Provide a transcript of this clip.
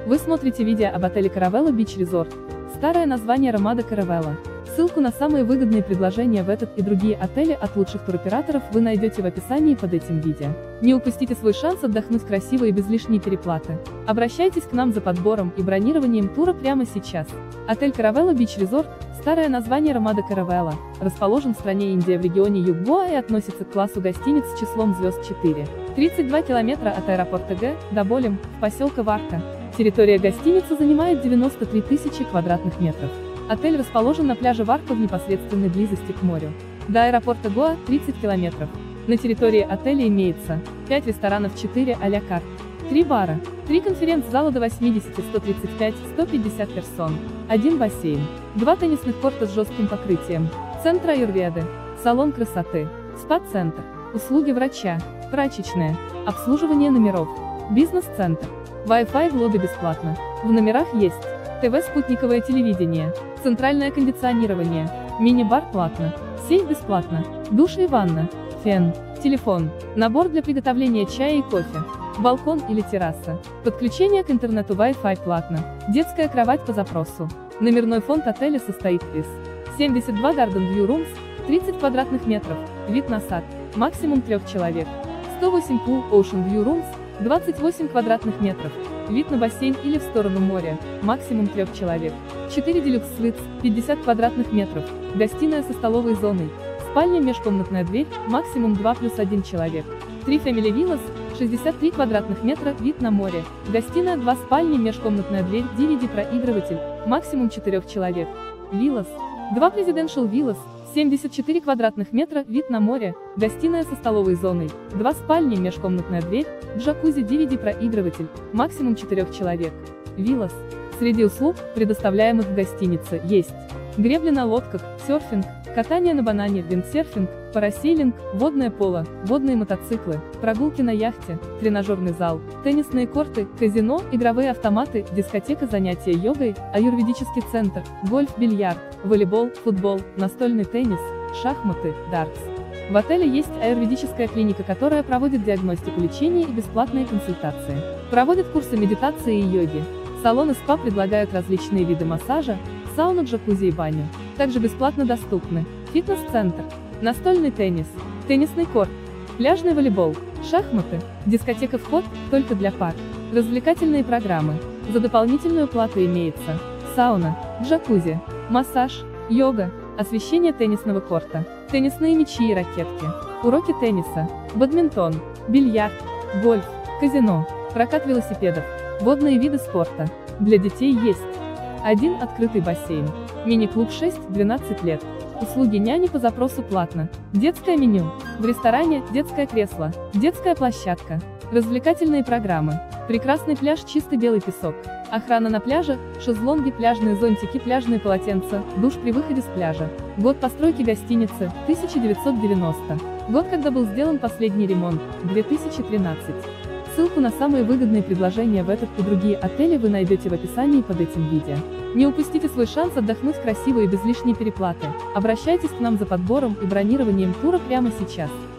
Вы смотрите видео об отеле Caravella Beach Resort. Старое название Ramada Caravella. Ссылку на самые выгодные предложения в этот и другие отели от лучших туроператоров вы найдете в описании под этим видео. Не упустите свой шанс отдохнуть красиво и без лишней переплаты. Обращайтесь к нам за подбором и бронированием тура прямо сейчас. Отель Caravella Beach Resort, старое название Ramada Caravella, расположен в стране Индия в регионе Юг Гоа и относится к классу гостиниц с числом звезд 4. 32 километра от аэропорта Г. Доболем, в поселке Варка. Территория гостиницы занимает 93 тысячи квадратных метров. Отель расположен на пляже Варка в непосредственной близости к морю. До аэропорта Гоа 30 километров. На территории отеля имеется 5 ресторанов, 4 а-ля карт, 3 бара, 3 конференц-зала до 80, 135, 150 персон, 1 бассейн, 2 теннисных корта с жестким покрытием, центр аюрведы, салон красоты, спа-центр, услуги врача, прачечная, обслуживание номеров, бизнес-центр. Wi-Fi в лобби бесплатно. В номерах есть ТВ, спутниковое телевидение, центральное кондиционирование, мини-бар платно, сейф бесплатно, душ и ванна, фен, телефон, набор для приготовления чая и кофе, балкон или терраса, подключение к интернету Wi-Fi платно, детская кровать по запросу. Номерной фонд отеля состоит из 72 Garden View Rooms, 30 квадратных метров, вид на сад, максимум 3 человек, 108 Pool Ocean View Rooms, 28 квадратных метров, вид на бассейн или в сторону моря, максимум 3 человек, 4 Deluxe Suites, 50 квадратных метров, гостиная со столовой зоной, спальня, межкомнатная дверь, максимум 2+1 человек, 3 Family Villas, 63 квадратных метра, вид на море, гостиная, 2 спальни, межкомнатная дверь, DVD-проигрыватель, максимум 4 человек, Villas, 2 Presidential Villas, 74 квадратных метра, вид на море, гостиная со столовой зоной, 2 спальни, межкомнатная дверь, джакузи, DVD-проигрыватель, максимум 4 человек. Виллас. Среди услуг, предоставляемых в гостинице, есть гребля на лодках, серфинг, катание на банане, виндсерфинг, парасейлинг, водное поло, водные мотоциклы, прогулки на яхте, тренажерный зал, теннисные корты, казино, игровые автоматы, дискотека, занятия йогой, аюрведический центр, гольф, бильярд, волейбол, футбол, настольный теннис, шахматы, дартс. В отеле есть аюрведическая клиника, которая проводит диагностику лечения и бесплатные консультации. Проводит курсы медитации и йоги. Салоны СПА предлагают различные виды массажа, сауну, джакузи и баню. Также бесплатно доступны фитнес-центр, настольный теннис, теннисный корт, пляжный волейбол, шахматы, дискотека, вход только для пар, развлекательные программы. За дополнительную плату имеется сауна, джакузи, массаж, йога, освещение теннисного корта, теннисные мячи и ракетки, уроки тенниса, бадминтон, бильярд, гольф, казино, прокат велосипедов, водные виды спорта. Для детей есть 1 открытый бассейн, мини-клуб 6-12 лет, услуги няни по запросу платно, детское меню, в ресторане детское кресло, детская площадка, развлекательные программы, прекрасный пляж, чистый белый песок, охрана на пляже, шезлонги, пляжные зонтики, пляжные полотенца, душ при выходе с пляжа. Год постройки гостиницы, 1990. Год, когда был сделан последний ремонт, 2013. Ссылку на самые выгодные предложения в этот и другие отели вы найдете в описании под этим видео. Не упустите свой шанс отдохнуть красиво и без лишней переплаты. Обращайтесь к нам за подбором и бронированием тура прямо сейчас.